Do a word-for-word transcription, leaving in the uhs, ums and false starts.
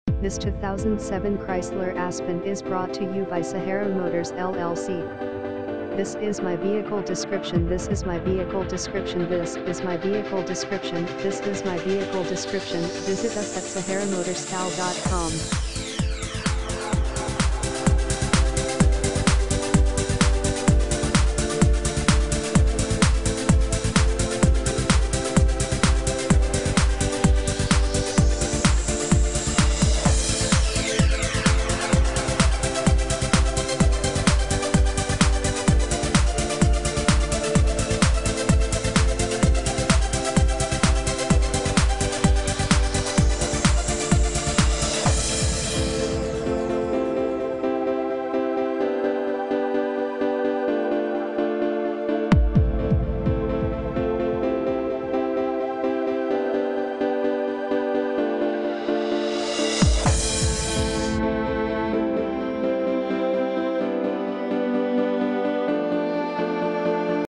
This two thousand seven Chrysler Aspen is brought to you by Sahara Motors L L C. This is my vehicle description. This is my vehicle description. This is my vehicle description. This is my vehicle description. Visit us at sahara motorstyle dot com.